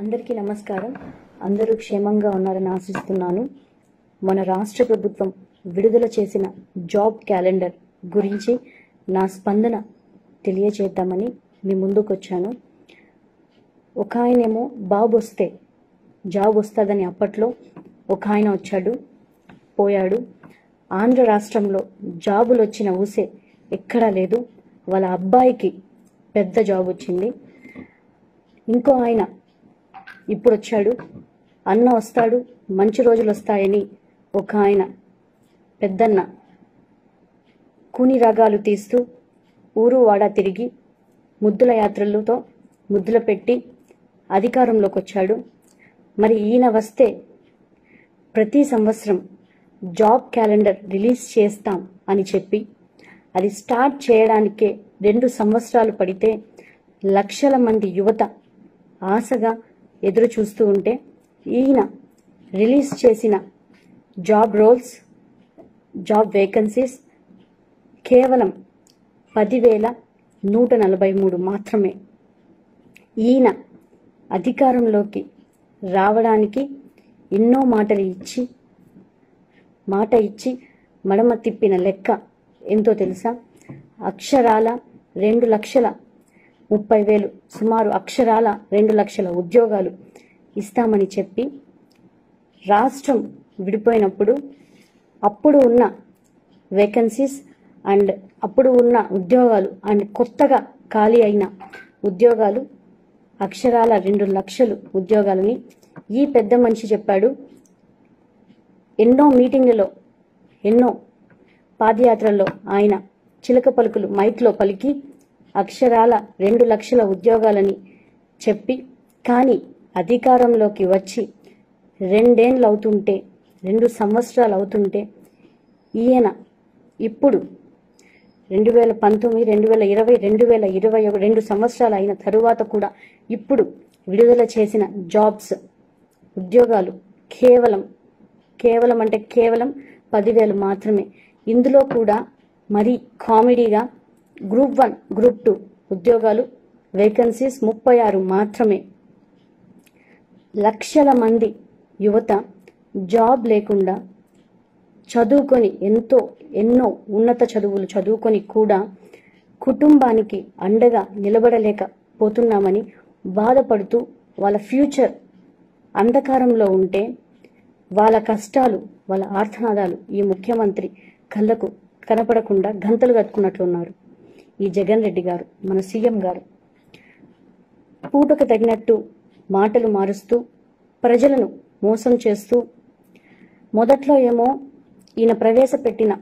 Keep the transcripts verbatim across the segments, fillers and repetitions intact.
అందరికీ నమస్కారం. అందరూ క్షేమంగా ఉన్నారని ఆశిస్తున్నాను. మన రాష్ట్ర ప్రభుత్వం విడుదల చేసిన జాబ్ క్యాలెండర్ గురించి నా స్పందన తెలియజేద్దామని మీ ముందుకు వచ్చాను. ఒక ఆయనేమో బాబు వస్తే జాబ్ వస్తుందని అప్పట్లో ఒక ఆయన వచ్చాడు, పోయాడు. ఆంధ్ర రాష్ట్రంలో జాబులు వచ్చిన ఊసే ఎక్కడా లేదు. వాళ్ళ అబ్బాయికి పెద్ద జాబ్ వచ్చింది. ఇంకో ఆయన ఇప్పుడు వచ్చాడు, అన్న వస్తాడు, మంచి రోజులు వస్తాయని ఒక ఆయన పెద్దన్న కూని రాగాలు తీస్తూ ఊరు వాడా తిరిగి ముద్దుల యాత్రలతో ముద్దుల పెట్టి అధికారంలోకి వచ్చాడు. మరి ఈయన వస్తే ప్రతి సంవత్సరం జాబ్ క్యాలెండర్ రిలీజ్ చేస్తాం అని చెప్పి అది స్టార్ట్ చేయడానికే రెండు సంవత్సరాలు పడితే లక్షల మంది యువత ఆశగా ఎదురు చూస్తూ ఉంటే ఈయన రిలీజ్ చేసిన జాబ్ రోల్స్, జాబ్ వేకెన్సీస్ కేవలం పదివేల నూట నలభై మూడు మాత్రమే. ఈయన అధికారంలోకి రావడానికి ఎన్నో మాటలు ఇచ్చి మాట ఇచ్చి మడమ తిప్పిన లెక్క ఎంతో తెలుసా? అక్షరాల రెండు లక్షల ముప్పై వేలు సుమారు అక్షరాల రెండు లక్షల ఉద్యోగాలు ఇస్తామని చెప్పి రాష్ట్రం విడిపోయినప్పుడు అప్పుడు ఉన్న వేకెన్సీస్ అండ్ అప్పుడు ఉన్న ఉద్యోగాలు అండ్ కొత్తగా ఖాళీ అయిన ఉద్యోగాలు అక్షరాల రెండు లక్షలు ఉద్యోగాలని ఈ పెద్ద మనిషి చెప్పాడు. ఎన్నో మీటింగ్లలో ఎన్నో పాదయాత్రల్లో ఆయన చిలక పలుకులు మైక్లో పలికి అక్షరాల రెండు లక్షల ఉద్యోగాలని చెప్పి, కానీ అధికారంలోకి వచ్చి రెండేళ్ళు అవుతుంటే రెండు సంవత్సరాలు అవుతుంటే ఈయన ఇప్పుడు రెండు వేల పంతొమ్మిది రెండు వేల ఇరవై రెండు వేల ఇరవై ఒక రెండు సంవత్సరాలు అయిన తరువాత కూడా ఇప్పుడు విడుదల చేసిన జాబ్స్ ఉద్యోగాలు కేవలం కేవలం అంటే కేవలం పదివేలు మాత్రమే. ఇందులో కూడా మరీ కామెడీగా గ్రూప్ వన్ గ్రూప్ టూ ఉద్యోగాలు వేకెన్సీస్ ముప్పై ఆరు మాత్రమే. లక్షల మంది యువత జాబ్ లేకుండా చదువుకొని ఎంతో ఎన్నో ఉన్నత చదువులు చదువుకొని కూడా కుటుంబానికి అండగా నిలబడలేకపోతున్నామని బాధపడుతూ వాళ్ళ ఫ్యూచర్ అంధకారంలో ఉంటే వాళ్ళ కష్టాలు వాళ్ళ ఆర్తనాదాలు ఈ ముఖ్యమంత్రి కళ్ళకు కనపడకుండా గంతలు కట్టుకున్నట్లున్నారు. ఈ జగన్ రెడ్డి గారు, మన సీఎం గారు పూటకు తగినట్టు మాటలు మారుస్తూ ప్రజలను మోసం చేస్తూ మొదట్లో ఏమో ఈయన ప్రవేశపెట్టిన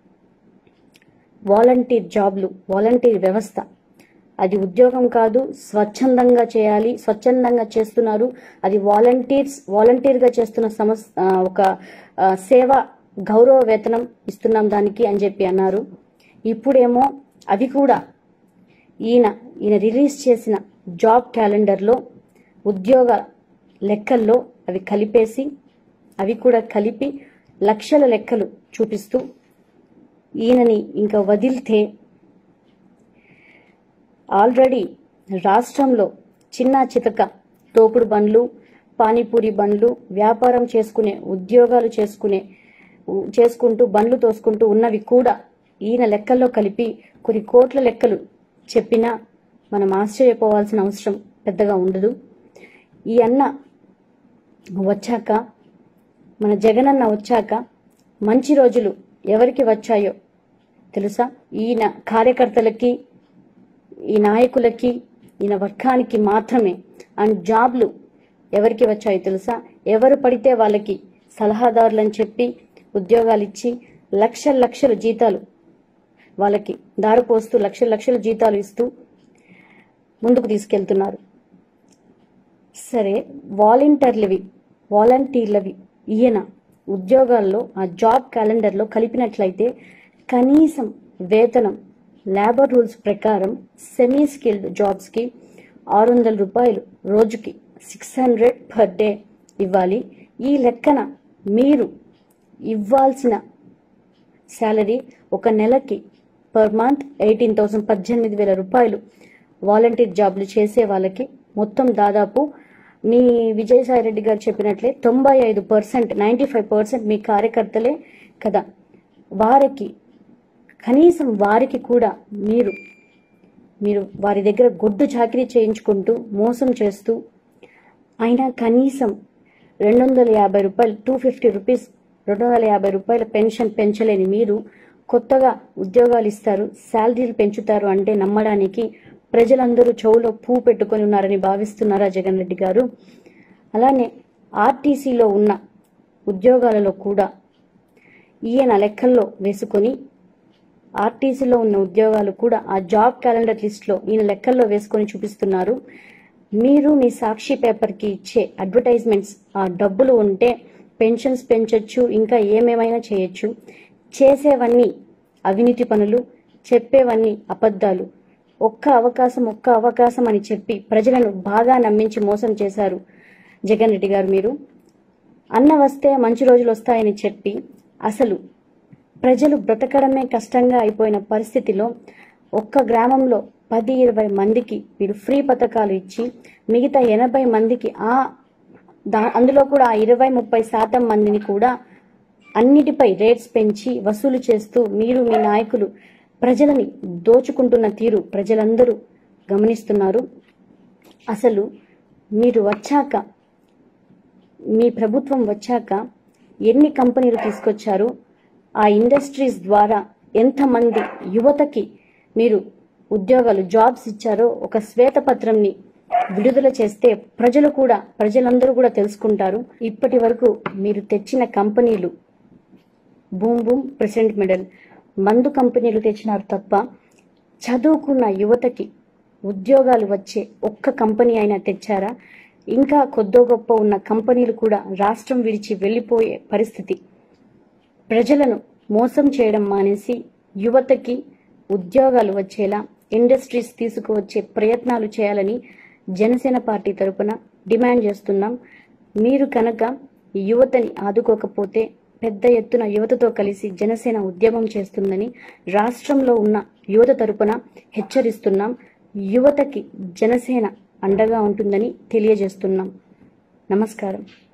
వాలంటీర్ జాబ్లు, వాలంటీర్ వ్యవస్థ అది ఉద్యోగం కాదు, స్వచ్ఛందంగా చేయాలి, స్వచ్ఛందంగా చేస్తున్నారు, అది వాలంటీర్స్ వాలంటీర్గా చేస్తున్న సమస్ ఒక సేవ గౌరవ వేతనం ఇస్తున్నాం దానికి అని చెప్పి అన్నారు. ఇప్పుడేమో అవి కూడా ఈయన ఈయన రిలీజ్ చేసిన జాబ్ క్యాలెండర్లో ఉద్యోగ లెక్కల్లో అవి కలిపేసి అవి కూడా కలిపి లక్షల లెక్కలు చూపిస్తూ ఈయనని ఇంకా వదిలితే ఆల్రెడీ రాష్ట్రంలో చిన్న చితక తోపుడు బండ్లు, పానీపూరి బండ్లు, వ్యాపారం చేసుకునే ఉద్యోగాలు చేసుకునే చేసుకుంటూ బండ్లు తోసుకుంటూ ఉన్నవి కూడా ఈయన లెక్కల్లో కలిపి కొన్ని కోట్ల లెక్కలు చెప్పినా మనం ఆశ్చర్యపోవాల్సిన అవసరం పెద్దగా ఉండదు. ఈ అన్న వచ్చాక, మన జగనన్న వచ్చాక మంచి రోజులు ఎవరికి వచ్చాయో తెలుసా? ఈయన కార్యకర్తలకి, ఈ నాయకులకి, ఈయన వర్గానికి మాత్రమే. అండ్ జాబ్లు ఎవరికి వచ్చాయో తెలుసా? ఎవరు పడితే వాళ్ళకి సలహాదారులని చెప్పి ఉద్యోగాలు ఇచ్చి లక్షల లక్షల జీతాలు వాళ్ళకి దారిపోస్తూ లక్షల లక్షల జీతాలు ఇస్తూ ముందుకు తీసుకెళ్తున్నారు. సరే, వాలంటీర్లవి వాలంటీర్లవి ఈయన ఉద్యోగాల్లో ఆ జాబ్ క్యాలెండర్లో కలిపినట్లయితే కనీసం వేతనం లేబర్ రూల్స్ ప్రకారం సెమీ స్కిల్డ్ జాబ్స్కి ఆరు వందల రూపాయలు రోజుకి సిక్స్ హండ్రెడ్ పర్ డే ఇవ్వాలి. ఈ లెక్కన మీరు ఇవ్వాల్సిన శాలరీ ఒక నెలకి పర్ మంత్ ఎయిటీన్ థౌసండ్ పద్దెనిమిది వేల రూపాయలు వాలంటీర్ జాబ్లు చేసే వాళ్ళకి మొత్తం దాదాపు మీ విజయసాయి రెడ్డి గారు చెప్పినట్లే తొంభై ఐదు పర్సెంట్ నైంటీ ఫైవ్ పర్సెంట్ మీ కార్యకర్తలే కదా. వారికి కనీసం వారికి కూడా మీరు మీరు వారి దగ్గర గొడ్డు చాకరీ చేయించుకుంటూ మోసం చేస్తూ అయినా కనీసం రెండు వందల యాభై రూపాయలు టూ ఫిఫ్టీ రూపీస్ రెండు వందల యాభై రూపాయల పెన్షన్ పెంచలేని మీరు కొత్తగా ఉద్యోగాలు ఇస్తారు, శాలరీలు పెంచుతారు అంటే నమ్మడానికి ప్రజలందరూ చెవులో పువ్వు పెట్టుకొని ఉన్నారని భావిస్తున్నారా జగన్ రెడ్డి గారు? అలానే ఆర్టీసీలో ఉన్న ఉద్యోగాలలో కూడా ఈయన లెక్కల్లో వేసుకొని ఆర్టీసీలో ఉన్న ఉద్యోగాలు కూడా ఆ జాబ్ క్యాలెండర్ లిస్ట్లో ఈయన లెక్కల్లో వేసుకొని చూపిస్తున్నారు. మీరు మీ సాక్షి పేపర్కి ఇచ్చే అడ్వర్టైజ్మెంట్స్ ఆ డబ్బులు ఉంటే పెన్షన్స్ పెంచొచ్చు, ఇంకా ఏమేమైనా చేయొచ్చు. చేసేవన్నీ అవినీతి పనులు, చెప్పేవన్నీ అబద్ధాలు. ఒక్క అవకాశం ఒక్క అవకాశం అని చెప్పి ప్రజలను బాగా నమ్మించి మోసం చేశారు జగన్ రెడ్డి గారు. మీరు అన్న వస్తే మంచి రోజులు వస్తాయని చెప్పి అసలు ప్రజలు బ్రతకడమే కష్టంగా అయిపోయిన పరిస్థితిలో ఒక్క గ్రామంలో పది ఇరవై మందికి మీరు ఫ్రీ పథకాలు ఇచ్చి మిగతా ఎనభై మందికి ఆ దా అందులో కూడా ఆ ఇరవై ముప్పై శాతం మందిని కూడా అన్నిటిపై రేట్స్ పెంచి వసూలు చేస్తూ మీరు మీ నాయకులు ప్రజలని దోచుకుంటున్న తీరు ప్రజలందరూ గమనిస్తున్నారు. అసలు మీరు వచ్చాక మీ ప్రభుత్వం వచ్చాక ఎన్ని కంపెనీలు తీసుకొచ్చారు, ఆ ఇండస్ట్రీస్ ద్వారా ఎంతమంది యువతకి మీరు ఉద్యోగాలు జాబ్స్ ఇచ్చారో ఒక శ్వేతపత్రంని విడుదల చేస్తే ప్రజలు కూడా ప్రజలందరూ కూడా తెలుసుకుంటారు. ఇప్పటి వరకు మీరు తెచ్చిన కంపెనీలు బూమ్ బూమ్, ప్రెసిడెంట్ మెడల్, మందు కంపెనీలు తెచ్చినారు తప్ప చదువుకున్న యువతకి ఉద్యోగాలు వచ్చే ఒక్క కంపెనీ అయినా తెచ్చారా? ఇంకా కొద్దో గొప్ప ఉన్న కంపెనీలు కూడా రాష్ట్రం విడిచి వెళ్ళిపోయే పరిస్థితి. ప్రజలను మోసం చేయడం మానేసి యువతకి ఉద్యోగాలు వచ్చేలా ఇండస్ట్రీస్ తీసుకువచ్చే ప్రయత్నాలు చేయాలని జనసేన పార్టీ తరపున డిమాండ్ చేస్తున్నాం. మీరు కనుక యువతని ఆదుకోకపోతే పెద్ద ఎత్తున యువతతో కలిసి జనసేన ఉద్యమం చేస్తుందని రాష్ట్రంలో ఉన్న యువత తరపున హెచ్చరిస్తున్నాం. యువతకి జనసేన అండగా ఉంటుందని తెలియజేస్తున్నాం. నమస్కారం.